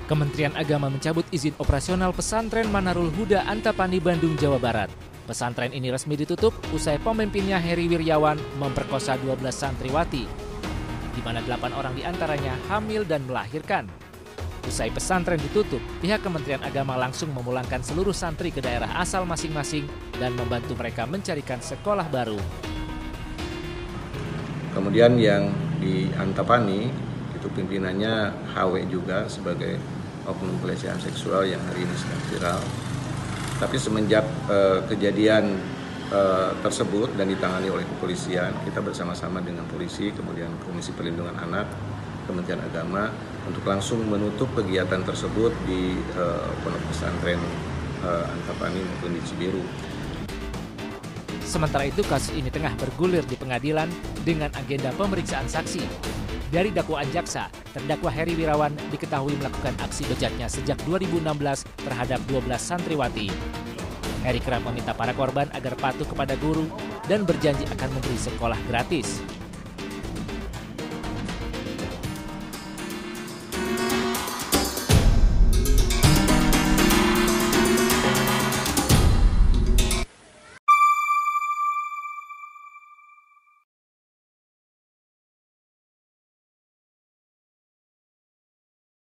Kementerian Agama mencabut izin operasional pesantren Manarul Huda Antapani, Bandung, Jawa Barat. Pesantren ini resmi ditutup usai pemimpinnya Heri Wiryawan memperkosa 12 santriwati, di mana 8 orang diantaranya hamil dan melahirkan. Usai pesantren ditutup, pihak Kementerian Agama langsung memulangkan seluruh santri ke daerah asal masing-masing dan membantu mereka mencarikan sekolah baru. Kemudian yang di Antapani, itu pimpinannya HW juga sebagai oknum pelecehan seksual yang hari ini sedang viral. Tapi semenjak kejadian tersebut dan ditangani oleh kepolisian, kita bersama-sama dengan polisi, kemudian Komisi Perlindungan Anak, Kementerian Agama, untuk langsung menutup kegiatan tersebut di pondok pesantren Antapani maupun di Cibiru. Sementara itu, kasus ini tengah bergulir di pengadilan dengan agenda pemeriksaan saksi. Dari dakwaan jaksa, terdakwa Heri Wiryawan diketahui melakukan aksi bejatnya sejak 2016 terhadap 12 santriwati. Heri kerap meminta para korban agar patuh kepada guru dan berjanji akan memberi sekolah gratis.